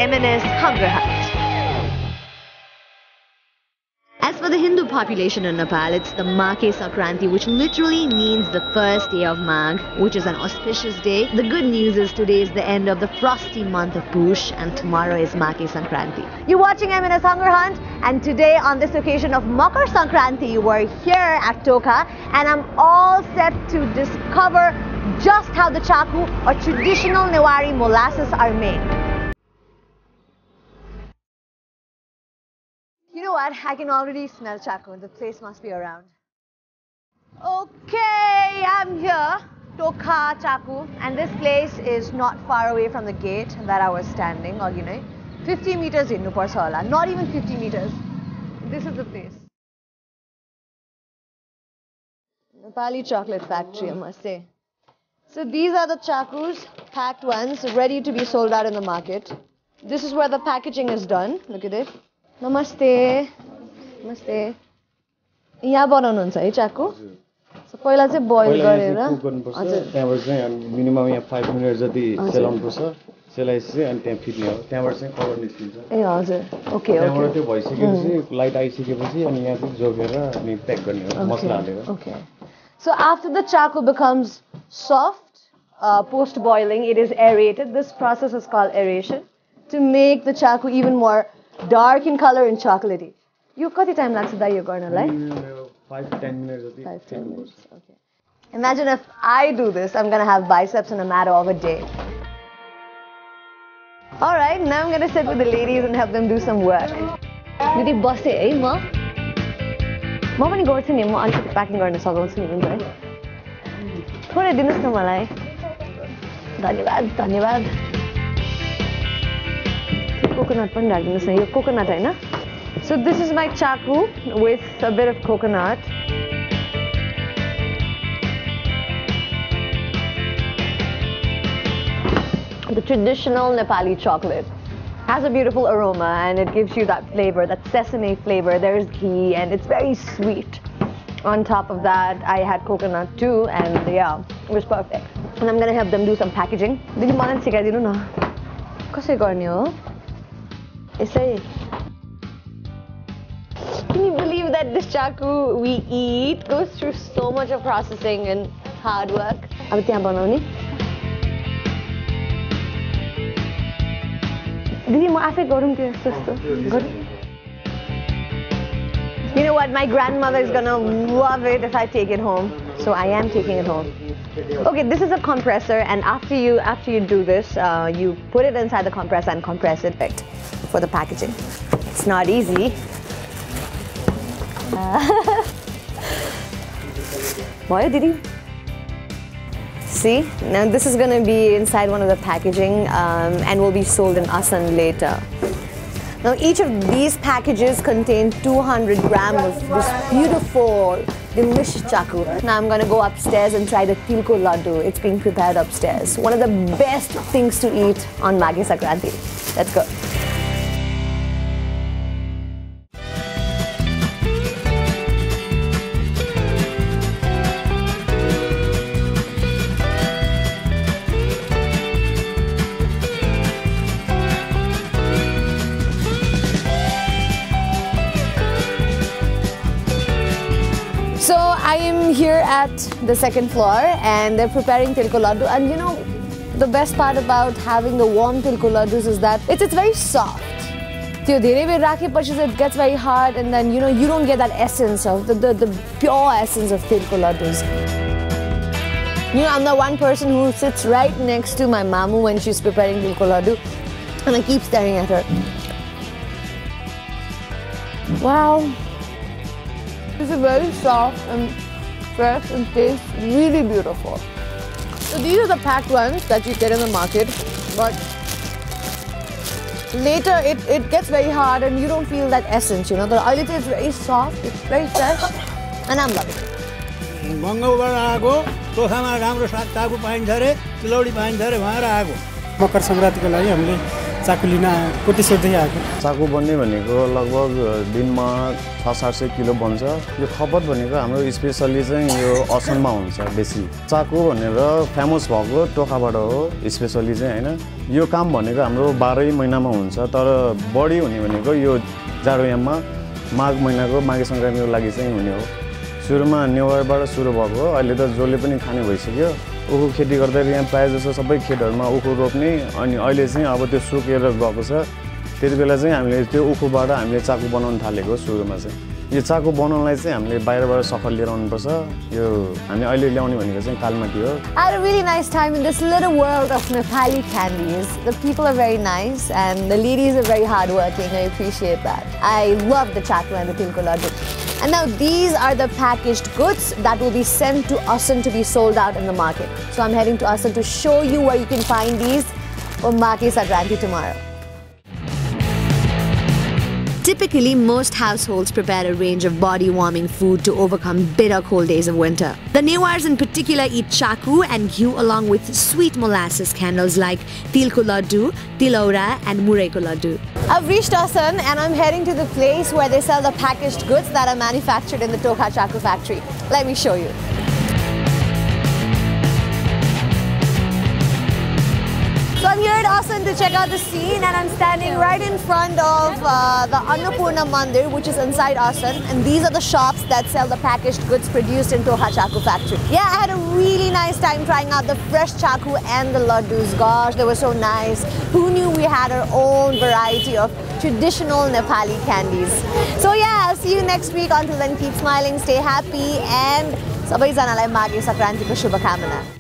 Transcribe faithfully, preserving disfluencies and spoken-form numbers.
M and S Hunger Hunt. As for the Hindu population in Nepal, it's the Makhe Sankranti, which literally means the first day of Magh, which is an auspicious day. The good news is today is the end of the frosty month of Push, and tomorrow is Makhe Sankranti. You're watching M and S Hunger Hunt, and today on this occasion of Makar Sankranti, we're here at Toka, and I'm all set to discover just how the chaku or traditional Newari molasses are made. You know what? I can already smell chaku. The place must be around. Okay, I'm here, Toka Chaku, and this place is not far away from the gate that I was standing. Or you know, fifty meters in Nuparsa, not even fifty meters. This is the place. Nepali chocolate factory, I must say. So these are the chakus, packed ones, ready to be sold out in the market. This is where the packaging is done. Look at it. Namaste. Namaste. यहाँ बनाउनुहुन्छ है चाकु? So पहिला चाहिँ boil गरेर cook गर्नुपर्छ त्यहाँबाट चाहिँ minimum यहाँ five मिनेट जति सेलाउनु पर्छ सेलाएपछि अनि त्यहाँ फिट्ने हो त्यहाँबाट चाहिँ कभर निस्किन्छ ए हजुर ओके ओके त्यहाँबाट त्यो भइसकेपछि लाइट आइसकेपछि अनि यहाँ चाहिँ जोगेर अनि प्याक गर्ने हो मसला हालेर okay So after the chaku becomes soft uh, post boiling, it is aerated. This process is called aeration to make the chaku even more dark in color and chocolatey. You kati time लाग्छ दाइ यो गर्नलाई? five to ten minutes जति. five to ten minutes. Okay. Imagine if I do this, I'm gonna have biceps in a matter of a day. All right, now I'm gonna sit with the ladies and help them do some work. दिदी बसे है म म पनि गर्छु नि म अलिकति प्याकिङ गर्न सघाउँछु नि हुन्छ है थोरै दिनुस् न मलाई धन्यवाद धन्यवाद कोकोनट पनि राखिदिनुस् न यो कोकोनट हैन So this is my chaku with a bit of coconut. The traditional Nepali chocolate has a beautiful aroma and it gives you that flavor, that sesame flavor. There is ghee and it's very sweet. On top of that, I had coconut too, and yeah, it was perfect. And I'm gonna help them do some packaging. Did you want to see na? Kasai garne ho? Esai. Can you believe that this chaku we eat goes through so much of processing and hard work? Ab tyaha banaउने दिदी म आफै गरौँ के जस्तो गरौँ You know what, my grandmother is gonna love it if I take it home, so I am taking it home. Okay, this is a compressor, and after you after you do this, uh, you put it inside the compressor and compress it for the packaging. It's not easy. Boy, did he? See, now this is going to be inside one of the packaging um, and will be sold in Asan later. Now each of these packages contain two hundred grams of this beautiful, delicious chaku. Now I'm going to go upstairs and try the tilko laddu. It's being prepared upstairs. One of the best things to eat on Makhe Sankranti. Let's go. So I am here at the second floor and they're preparing tilko laddu, and you know the best part about having the warm tilko laddus is that it's, it's very soft. It gets very hard and then you know you don't get that essence of the, the, the pure essence of tilko laddus. You know, I'm the one person who sits right next to my mamu when she's preparing tilko laddu and I keep staring at her. Wow. This is very soft and fresh and tastes really beautiful. So these are the packed ones that you get in the market, but later it, it gets very hard and you don't feel that essence, you know. The alita is very soft, it's very fresh, and I'm loving it. मकर संक्रान्तिको लागि हामीले चाकु लिन कोटेश्वरदेखि आएको। चाकु बन्ने भनेको लगभग दिनमा छ सात सय किलो बन्छ। यो खपत भनेको हाम्रो स्पेसली चाहिँ यो असममा हुन्छ बेसी। चाकु भनेर फेमस भएको टोखाबाट हो स्पेसली चाहिँ हैन। यो काम भनेको हाम्रो बाह्रै महिनामा हुन्छ, तर बढी हुने भनेको यो जाडोयाममा माघ महिनाको माघे सङ्क्रान्तिको लागि चाहिँ हुने हो। सुरुमा नेवारबाट सुरु भएको हो, अहिले त जसले पनि खाने भइसक्यो। उखु खेती गर्दाखेरि यहाँ प्रायः जसो सबै खेतहरूमा उखु रोप्ने, अनि अहिले चाहिँ अब त्यो सुकेर गएको छ। त्यति बेला चाहिँ हामीले त्यो उखुबाट हामीले चाकु बनाउन थालेको सुरुमा चाहिँ। यो चाकु बनाउनलाई चाहिँ हामीले बाहिरबाट सफल लिएर आउनुपर्छ। यो हामीले अहिले ल्याउने भनेको चाहिँ कालमाटी हो। I had a really nice time in this little world of Nepali candies. The people are very nice and the ladies are very hardworking. I appreciate that. I love the chaku and the tilku laddu. And now these are the packaged goods that will be sent to Asan to be sold out in the market. So I'm heading to Asan to show you where you can find these for Make Sankranti tomorrow. Typically, most households prepare a range of body-warming food to overcome bitter cold days of winter. The Newars in particular eat chaku and ghee along with sweet molasses candles like tilku laddu, tilaura and mureko laddu. I've reached Asan and I'm heading to the place where they sell the packaged goods that are manufactured in the Tokha Chaku factory. Let me show you. So I'm here at Asan to check out the scene, and I'm standing right in front of uh, the Annapurna Mandir, which is inside Asan, and these are the shops that sell the packaged goods produced in Tokha Chaku factory. Yeah, I had a really nice time trying out the fresh chaku and the laddus. Gosh, they were so nice. Who knew we had our own variety of traditional Nepali candies? So yeah, I'll see you next week. Until then, keep smiling, stay happy, and sabai janalai Make Sankranti ko shubhakamana.